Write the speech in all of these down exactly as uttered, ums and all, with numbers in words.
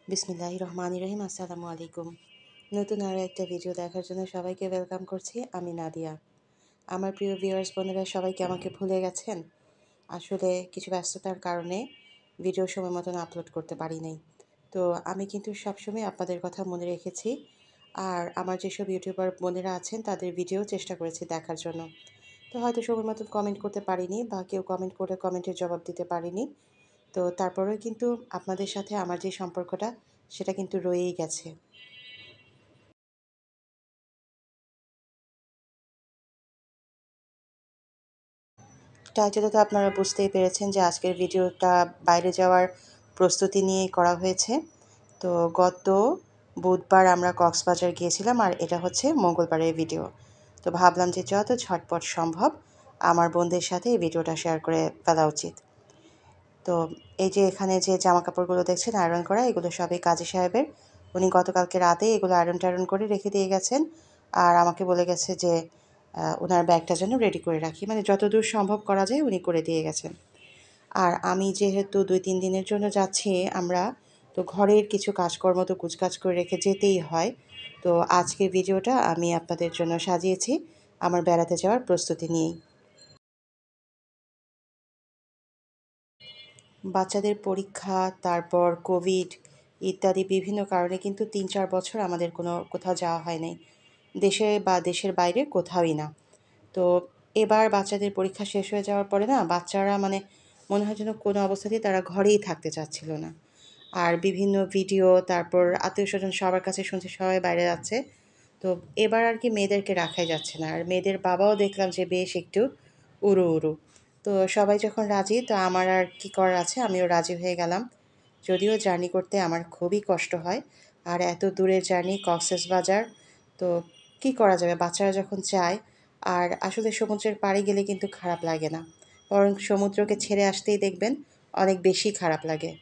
বিসমিল্লাহির রহমানির রহিম। আসসালামু আলাইকুম। নতুন আরও একটা ভিডিও দেখার জন্য সবাইকে ওয়েলকাম করছি। আমি নাদিয়া। আমার প্রিয় ভিউয়ার্স বোনেরা সবাইকে আমাকে ভুলে গেছেন? আসলে কিছু ব্যস্ততার কারণে ভিডিও সময় মতন আপলোড করতে পারি নাই। তো আমি কিন্তু সবসময় আপনাদের কথা মনে রেখেছি। আর আমার যেসব ইউটিউবার বোনেরা আছেন তাদের ভিডিও চেষ্টা করেছি দেখার জন্য। তো হয়তো সময় মতন কমেন্ট করতে পারিনি বা কেউ কমেন্ট করে কমেন্টের জবাব দিতে পারিনি। তো তারপরেও কিন্তু আপনাদের সাথে আমার যে সম্পর্কটা সেটা কিন্তু রয়েই গেছে। টাইটেলে তো আপনারা বুঝতেই পেরেছেন যে আজকের ভিডিওটা বাইরে যাওয়ার প্রস্তুতি নিয়েই করা হয়েছে। তো গত বুধবার আমরা কক্সবাজার গিয়েছিলাম আর এটা হচ্ছে মঙ্গলবারের ভিডিও। তো ভাবলাম যে যত ঝটপট সম্ভব আমার বোনদের সাথে এই ভিডিওটা শেয়ার করে ফেলা উচিত। তো এই যে এখানে যে জামা কাপড়গুলো দেখছেন আয়রন করা, এগুলো সবই কাজী সাহেবের। উনি গতকালকে রাতে এগুলো আয়রন টায়রন করে রেখে দিয়ে গেছেন। আর আমাকে বলে গেছে যে ওনার ব্যাগটা যেন রেডি করে রাখি, মানে যতদূর সম্ভব করা যায় উনি করে দিয়ে গেছেন। আর আমি যেহেতু দুই তিন দিনের জন্য যাচ্ছি আমরা, তো ঘরের কিছু কাজকর্ম তো কুচকাজ করে রেখে যেতেই হয়। তো আজকের ভিডিওটা আমি আপনাদের জন্য সাজিয়েছি আমার বেড়াতে যাওয়ার প্রস্তুতি নিয়েই। বাচ্চাদের পরীক্ষা, তারপর কোভিড ইত্যাদি বিভিন্ন কারণে কিন্তু তিন চার বছর আমাদের কোনো কোথাও যাওয়া হয় নাই। দেশে বা দেশের বাইরে কোথাওই না। তো এবার বাচ্চাদের পরীক্ষা শেষ হয়ে যাওয়ার পরে না বাচ্চারা মানে মনে হয় যেন কোনো অবস্থাতেই তারা ঘরেই থাকতে চাচ্ছিল না। আর বিভিন্ন ভিডিও, তারপর আত্মীয়স্বজন সবার কাছে শুনছি সবাই বাইরে যাচ্ছে। তো এবার আর কি মেয়েদেরকে রাখাই যাচ্ছে না। আর মেয়েদের বাবাও দেখলাম যে বেশ একটু উড়ু উড়ু। তো সবাই যখন রাজি, তো আমার আর কি করার আছে, আমিও রাজি হয়ে গেলাম। যদিও জার্নি করতে আমার খুবই কষ্ট হয়। আর এত দূরের জার্নি কক্সবাজার, তো কি করা যাবে, বাচ্চারা যখন চায়। আর আসলে সমুদ্রের পাড়ে গেলে কিন্তু খারাপ লাগে না, বরং সমুদ্রকে ছেড়ে আসতেই দেখবেন অনেক বেশি খারাপ লাগে।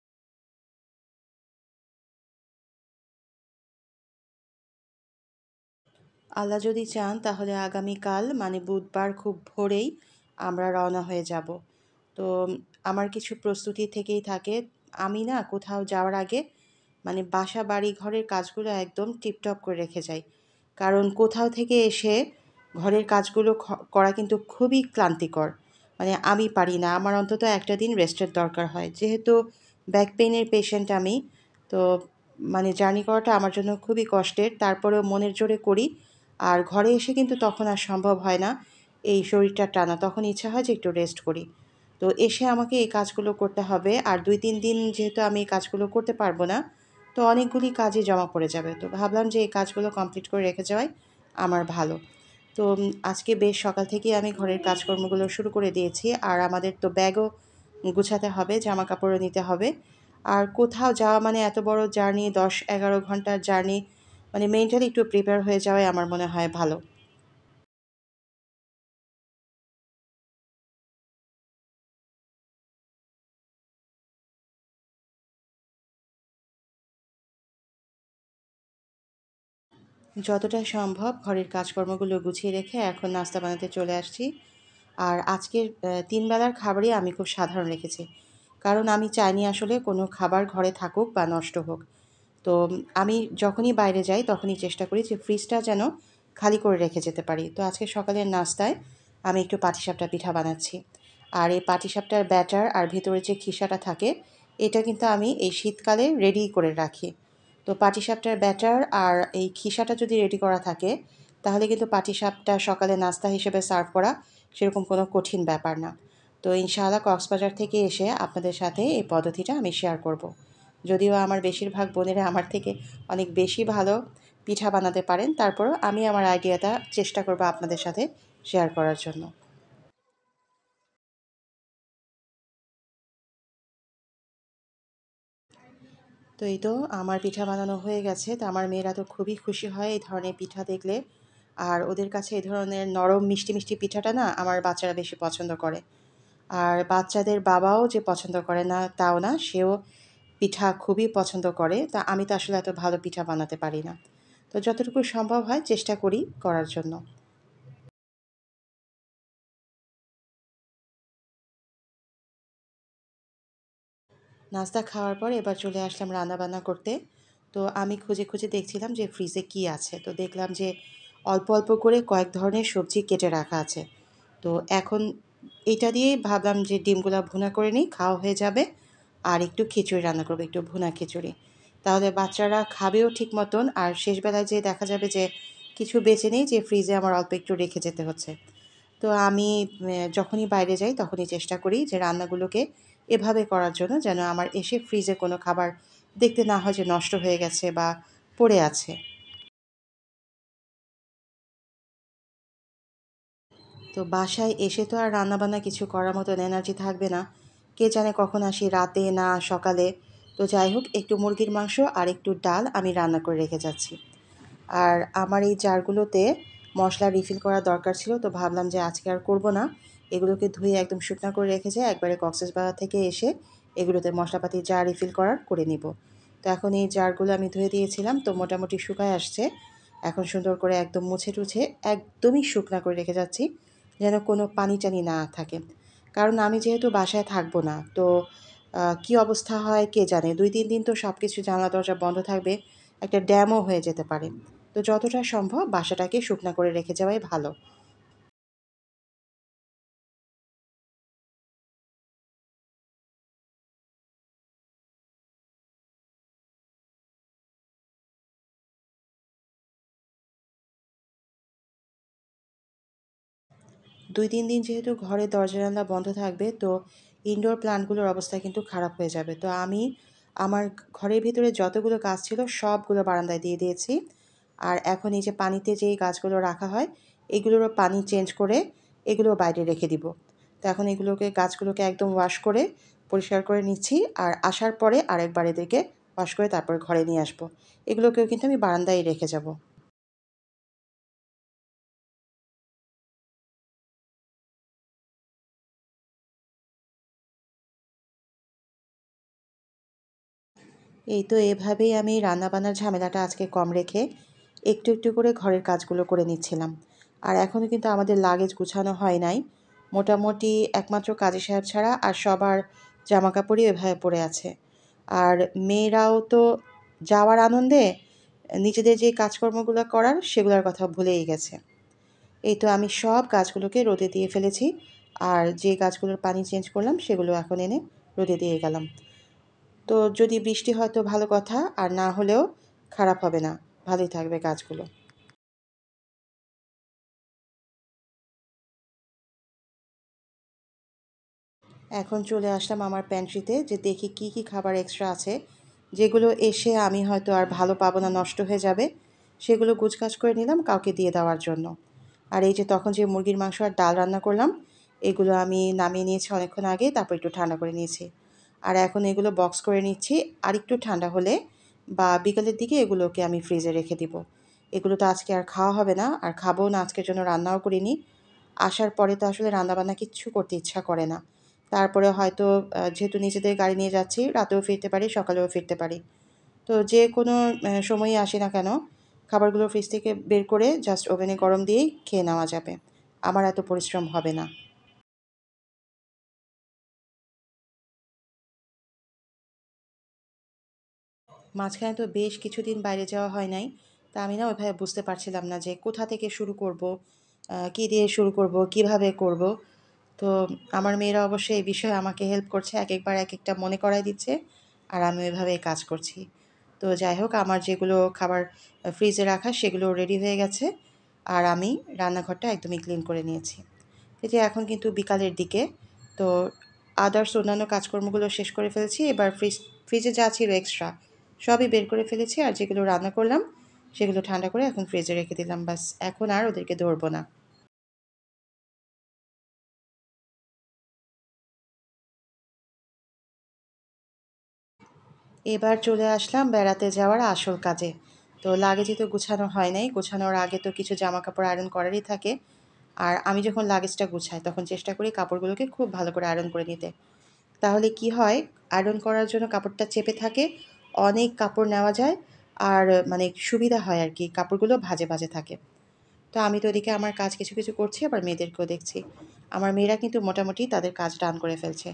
আল্লাহ যদি চান তাহলে আগামীকাল মানে বুধবার খুব ভোরেই আমরা রওনা হয়ে যাব। তো আমার কিছু প্রস্তুতি থেকেই থাকে। আমি না কোথাও যাওয়ার আগে মানে বাসা বাড়ি ঘরের কাজগুলো একদম টিপটপ করে রেখে যাই। কারণ কোথাও থেকে এসে ঘরের কাজগুলো খ- করা কিন্তু খুবই ক্লান্তিকর। মানে আমি পারি না, আমার অন্তত একটা দিন রেস্টের দরকার হয়। যেহেতু ব্যাক পেইনের পেশেন্ট আমি, তো মানে জার্নি করাটা আমার জন্য খুবই কষ্টের। তারপরেও মনের জোরে করি। আর ঘরে এসে কিন্তু তখন আর সম্ভব হয় না এই শরীরটা টানা, তখন ইচ্ছা হয় যে একটু রেস্ট করি। তো এসে আমাকে এই কাজগুলো করতে হবে। আর দুই তিন দিন যেহেতু আমি এই কাজগুলো করতে পারবো না, তো অনেকগুলি কাজই জমা পড়ে যাবে। তো ভাবলাম যে এই কাজগুলো কমপ্লিট করে রেখে যাওয়াই আমার ভালো। তো উম, আজকে বেশ সকাল থেকেই আমি ঘরের কাজকর্মগুলো শুরু করে দিয়েছি। আর আমাদের তো ব্যাগও গুছাতে হবে, জামা কাপড়ও নিতে হবে। আর কোথাও যাওয়া মানে এত বড় জার্নি, দশ এগারো ঘন্টার জার্নি, মানে মেন্টালি একটু প্রিপেয়ার হয়ে যাওয়াই আমার মনে হয় ভালো। যতটা সম্ভব ঘরের কাজকর্মগুলো গুছিয়ে রেখে এখন নাস্তা বানাতে চলে আসছি। আর আজকের আহ, তিন বেলার খাবারই আমি খুব সাধারণ রেখেছি। কারণ আমি চাইনি আসলে কোনো খাবার ঘরে থাকুক বা নষ্ট হোক। তো উম, আমি যখনই বাইরে যাই তখনই চেষ্টা করি যে ফ্রিজটা যেন খালি করে রেখে যেতে পারি। তো আজকে সকালের নাস্তায় আমি একটু পাটিসাপটা পিঠা বানাচ্ছি। আর এই পাটিসাপটার ব্যাটার আর ভিতরে যে খিসাটা থাকে, এটা কিন্তু আমি এই শীতকালে রেডি করে রাখি। তো পাটিসাপটার ব্যাটার আর এই খিসাটা যদি রেডি করা থাকে, তাহলে কিন্তু পাটিসাপটা সকালে নাস্তা হিসেবে সার্ভ করা সেরকম কোনো কঠিন ব্যাপার না। তো ইনশাআল্লাহ কক্সবাজার থেকে এসে আপনাদের সাথে এই পদ্ধতিটা আমি শেয়ার করব। যদিও আমার বেশিরভাগ বোনেরা আমার থেকে অনেক বেশি ভালো পিঠা বানাতে পারেন, তারপরও আমি আমার আইডিয়াটা চেষ্টা করব আপনাদের সাথে শেয়ার করার জন্য। তো এই তো আমার পিঠা বানানো হয়ে গেছে। তো আমার মেয়েরা তো খুবই খুশি হয় এই ধরনের পিঠা দেখলে। আর ওদের কাছে এই ধরনের নরম মিষ্টি মিষ্টি পিঠাটা না আমার বাচ্চারা বেশি পছন্দ করে। আর বাচ্চাদের বাবাও যে পছন্দ করে না তাও না, সেও পিঠা খুবই পছন্দ করে। তা আমি তো আসলে এত ভালো পিঠা বানাতে পারি না। তো যতটুকু সম্ভব হয় চেষ্টা করি করার জন্য। নাস্তা খাওয়ার পর এবার চলে আসলাম রান্নাবান্না করতে। তো আমি খুঁজে খুঁজে দেখছিলাম যে ফ্রিজে কী আছে। তো দেখলাম যে অল্প অল্প করে কয়েক ধরনের সবজি কেটে রাখা আছে। তো এখন এটা দিয়েই ভাবলাম যে ডিমগুলা ভুনা করে নিই, খাওয়া হয়ে যাবে। আর একটু খিচুড়ি রান্না করবো, একটু ভুনা খিচুড়ি। তাহলে বাচ্চারা খাবেও ঠিক মতন, আর শেষবেলায় যেয়ে দেখা যাবে যে কিছু বেঁচে নেই, যে ফ্রিজে আমার অল্প একটু রেখে যেতে হচ্ছে। তো আমি এ যখনই বাইরে যাই তখনই চেষ্টা করি যে রান্নাগুলোকে এভাবে করার জন্য, যেন আমার এসে ফ্রিজে কোনো খাবার দেখতে না হয় যে নষ্ট হয়ে গেছে বা পড়ে আছে। তো বাসায় এসে তো আর রান্নাবান্না কিছু করার মতন এনার্জি থাকবে না। কে জানে কখন আসি, রাতে না সকালে। তো যাই হোক, একটু মুরগির মাংস আর একটু ডাল আমি রান্না করে রেখে যাচ্ছি। আর আমার এই জারগুলোতে মশলা রিফিল করা দরকার ছিল, তো ভাবলাম যে আজকে আর করব না। এগুলোকে ধুয়ে একদম শুকনা করে রেখে যায়, একবারে কক্সবাজার থেকে এসে এগুলোতে মশলাপাতি যা রিফিল করার করে নিব। তো এখন এই জারগুলো আমি ধুয়ে দিয়েছিলাম, তো মোটামুটি শুকায় আসছে। এখন সুন্দর করে একদম মুছে টুছে একদমই শুকনা করে রেখে যাচ্ছি, যেন কোনো পানি টানি না থাকে। কারণ আমি যেহেতু বাসায় থাকবো না, তো কী অবস্থা হয় কে জানে। দুই তিন দিন তো সব কিছু জানলা দরজা বন্ধ থাকবে, একটা ড্যামও হয়ে যেতে পারে। তো যতটা সম্ভব বাসাটাকে শুকনা করে রেখে যাওয়াই ভালো। দুই তিন দিন যেহেতু ঘরে দরজা জানলা বন্ধ থাকবে, তো ইনডোর প্ল্যান্টগুলোর অবস্থা কিন্তু খারাপ হয়ে যাবে। তো আমি আমার ঘরের ভিতরে যতগুলো গাছ ছিল সবগুলো বারান্দায় দিয়ে দিয়েছি। আর এখন এই যে পানিতে যেই গাছগুলো রাখা হয়, এগুলোরও পানি চেঞ্জ করে এগুলো বাইরে রেখে দিব। তো এখন এগুলোকে গাছগুলোকে একদম ওয়াশ করে পরিষ্কার করে নিচ্ছি, আর আসার পরে আরেকবার এদেরকে ওয়াশ করে তারপর ঘরে নিয়ে আসবো। এগুলোকেও কিন্তু আমি বারান্দায় রেখে যাব। এই তো এভাবেই আমি রান্নাবান্নার ঝামেলাটা আজকে কম রেখে একটু একটু করে ঘরের কাজগুলো করে নিচ্ছিলাম। আর এখনও কিন্তু আমাদের লাগেজ গুছানো হয় নাই। মোটামুটি একমাত্র কাজী সাহেব ছাড়া আর সবার জামাকাপড়ই এভাবে পড়ে আছে। আর মেয়েরাও তো যাওয়ার আনন্দে নিজেদের যে কাজকর্মগুলো করার সেগুলোর কথা ভুলেই গেছে। এই তো আমি সব গাছগুলোকে রোদে দিয়ে ফেলেছি। আর যে গাছগুলোর পানি চেঞ্জ করলাম সেগুলো এখন এনে রোদে দিয়ে গেলাম। তো যদি বৃষ্টি হয় তো ভালো কথা, আর না হলেও খারাপ হবে না, ভালোই থাকবে গাছগুলো। এখন চলে আসলাম আমার প্যান্ট্রিতে, যে দেখি কি কি খাবার এক্সট্রা আছে, যেগুলো এসে আমি হয়তো আর ভালো পাবো না, নষ্ট হয়ে যাবে। সেগুলো গুছগাছ করে নিলাম কাউকে দিয়ে দেওয়ার জন্য। আর এই যে তখন যে মুরগির মাংস আর ডাল রান্না করলাম, এগুলো আমি নামিয়ে নিয়েছি অনেকক্ষণ আগে, তারপর একটু ঠান্ডা করে নিয়েছি। আর এখন এগুলো বক্স করে নিচ্ছি, আর একটু ঠান্ডা হলে বা বিকালের দিকে এগুলোকে আমি ফ্রিজে রেখে দিব। এগুলো তো আজকে আর খাওয়া হবে না, আর খাবও না, আজকের জন্য রান্নাও করিনি। আসার পরে তো আসলে রান্নাবান্না কিচ্ছু করতে ইচ্ছা করে না। তারপরে হয়তো আ যেহেতু নিজেদের গাড়ি নিয়ে যাচ্ছি, রাতেও ফিরতে পারি, সকালেও ফিরতে পারি। তো যে কোনো অ্যা সময়ই আসি না কেন, খাবারগুলো ফ্রিজ থেকে বের করে জাস্ট ওভেনে গরম দিয়েই খেয়ে নেওয়া যাবে। আমার এত পরিশ্রম হবে না। মাঝখানে তো বেশ কিছুদিন বাইরে যাওয়া হয় নাই। তা আমি না ওইভাবে বুঝতে পারছিলাম না যে কোথা থেকে শুরু করব, আ কী দিয়ে শুরু করব, কিভাবে করব। তো আমার মেয়েরা অবশ্যই এই বিষয়ে আমাকে হেল্প করছে। একেকবার একেকটা মনে করায় দিচ্ছে, আর আমি ওইভাবেই কাজ করছি। তো যাই হোক, আমার যেগুলো খাবার আ ফ্রিজে রাখা সেগুলো রেডি হয়ে গেছে। আর আমি রান্নাঘরটা একদমই ক্লিন করে নিয়েছি। এই যে এখন কিন্তু বিকালের দিকে। তো আদার্স অন্যান্য কাজকর্মগুলো শেষ করে ফেলেছি। এবার ফ্রিজ ফ্রিজে যা ছিল এক্সট্রা সবই বের করে ফেলেছি। আর যেগুলো রান্না করলাম সেগুলো ঠান্ডা করে এখন ফ্রিজে রেখে দিলাম। ব্যাস, এখন আর ওদেরকে ধরব না। এবার চলে আসলাম বেড়াতে যাওয়ার আসল কাজে। তো লাগেজই তো গুছানো হয় নাই। গোছানোর আগে তো কিছু জামাকাপড় আয়রন করারই থাকে। আর আমি যখন লাগেজটা গুছাই তখন চেষ্টা করি কাপড়গুলোকে খুব ভালো করে আয়রন করে নিতে। তাহলে কি হয়, আয়রন করার জন্য কাপড়টা চেপে থাকে, অনেক কাপড় নেওয়া যায়, আর মানে সুবিধা হয় আর কি, কাপড়গুলো ভাঁজে ভাঁজে থাকে। তো আমি তো ওদিকে আমার কাজ কিছু কিছু করছি, আবার মেয়েদেরকেও দেখছি। আমার মেয়েরা কিন্তু মোটামুটি তাদের কাজ ডান করে ফেলছে।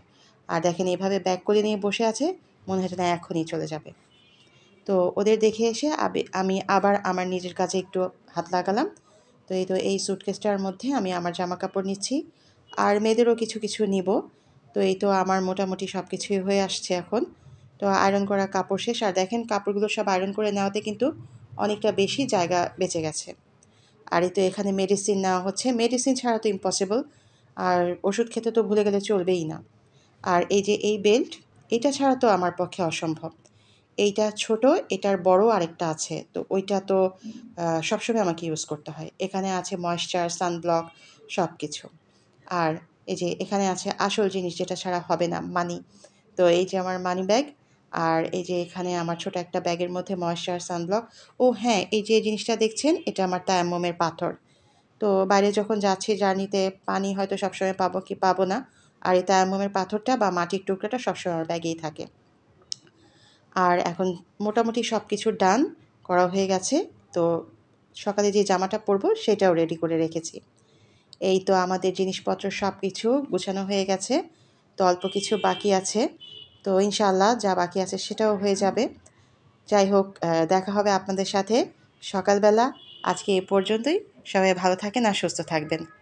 আর দেখেন এভাবে ব্যাগ করে নিয়ে বসে আছে, মনে হচ্ছে না এখনই চলে যাবে। তো ওদের দেখে এসে আবে আমি আবার আমার নিজের কাছে একটু হাত লাগালাম। তো এই তো এই স্যুটকেসটার মধ্যে আমি আমার জামাকাপড় নিচ্ছি, আর মেয়েদেরও কিছু কিছু নিব। তো এই তো আমার মোটামুটি সব কিছুই হয়ে আসছে এখন। তো আয়রন করা কাপড় শেষ, আর দেখেন কাপড়গুলো সব আয়রন করে নেওয়াতে কিন্তু অনেকটা বেশি জায়গা বেঁচে গেছে। আর এই তো এখানে মেডিসিন নেওয়া হচ্ছে, মেডিসিন ছাড়া তো ইম্পসিবল, আর ওষুধ খেতে তো ভুলে গেলে চলবেই না। আর এই যে এই বেল্ট, এটা ছাড়া তো আমার পক্ষে অসম্ভব। এইটা ছোট, এটার বড় আরেকটা আছে, তো ওইটা তো আহ, সবসময় আমাকে ইউজ করতে হয়। এখানে আছে ময়েশ্চার, সানব্লক, সব কিছু। আর এই যে এখানে আছে আসল জিনিস যেটা ছাড়া হবে না, মানি। তো এই যে আমার মানি ব্যাগ, আর এই যে এখানে আমার ছোট একটা ব্যাগের মধ্যে ময়েশ্চার, সানব্লক। ও হ্যাঁ, এই যে জিনিসটা দেখছেন, এটা আমার তায়াম্মমের পাথর। তো বাইরে যখন যাচ্ছি জার্নিতে, পানি হয়তো সবসময় পাবো কি পাবো না, আর এই তায়াম্মমের পাথরটা বা মাটির টুকরাটা সবসময় আমার ব্যাগেই থাকে। আর এখন মোটামুটি সব কিছু ডান করা হয়ে গেছে। তো সকালে যে জামাটা পরবো সেটাও রেডি করে রেখেছি। এই তো আমাদের জিনিসপত্র সব কিছু গুছানো হয়ে গেছে। তো অল্প কিছু বাকি আছে। তো ইনশাআল্লাহ যা বাকি আছে সেটাও হয়ে যাবে। যাই হোক, আহ, দেখা হবে আপনাদের সাথে সকালবেলা। আজকে এ পর্যন্তই। সবাই ভালো থাকেন আর সুস্থ থাকবেন।